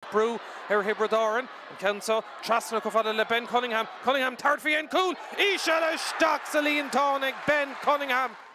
Brew Hibredoran and Kenso Trasna Kofada le Ben Cunningham. Cunningham third for Ian Cool. Isha le Stock Celine Tonic Ben Cunningham.